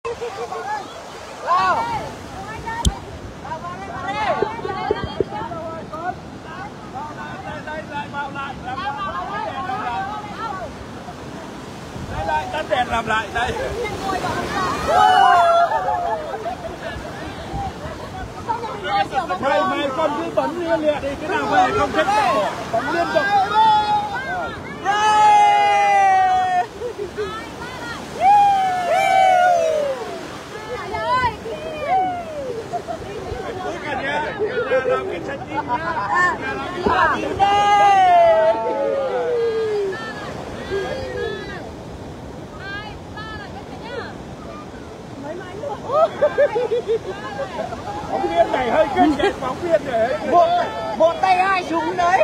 Tắt đèn làm lại đây. Mày con cứ bấm liên liệt đi, cái nào về không thích bỏ, bấm liên tục. Cuối cả nhà làm cái trái tim nhá. Làm cái phóng viên này hơi kinh đấy, phóng viên này một tay hai súng đấy.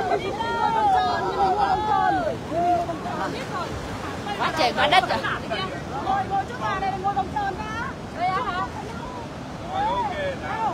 Quá trời quá đất rồi. Ngồi trước bà này, ngồi vòng tròn ra. Đây hả? Rồi ok nào.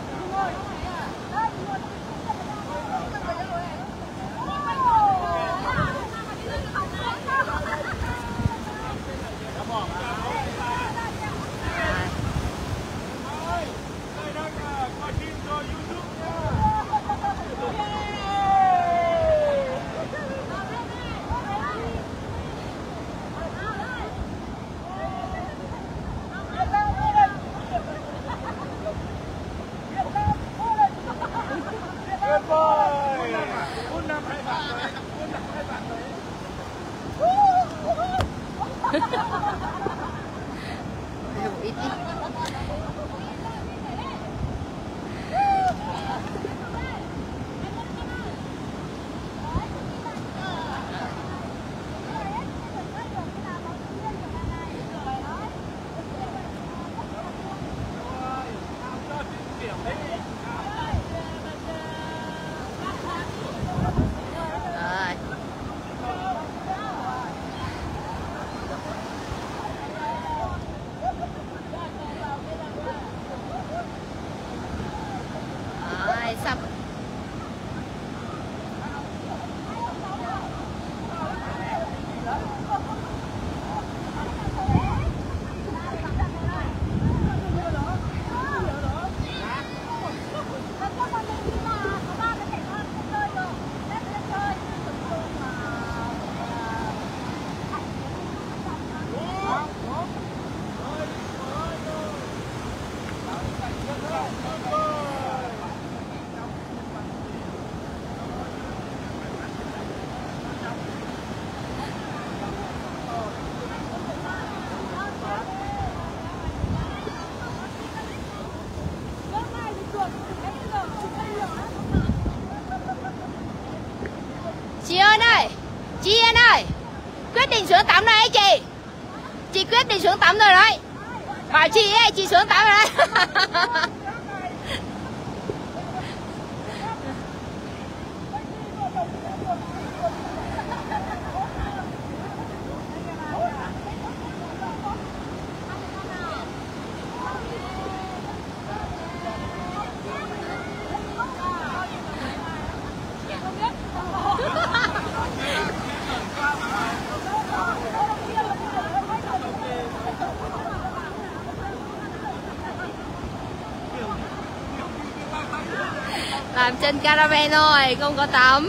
Sắp. Chị Ân ơi, chị Ân ơi, quyết định xuống tắm rồi đấy chị quyết định xuống tắm rồi đấy. Bảo chị ấy, chị xuống tắm rồi đấy. Làm trên caravan thôi, không có tắm.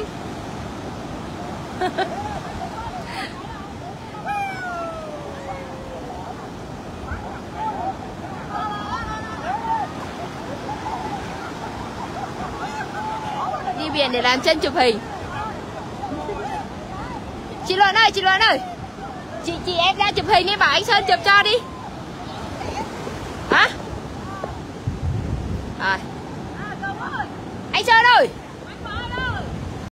Đi biển để làm chân chụp hình. Chị Luận ơi, chị em ra chụp hình đi, bảo anh Sơn chụp cho đi. Hả? Rồi. Anh Sơn ơi,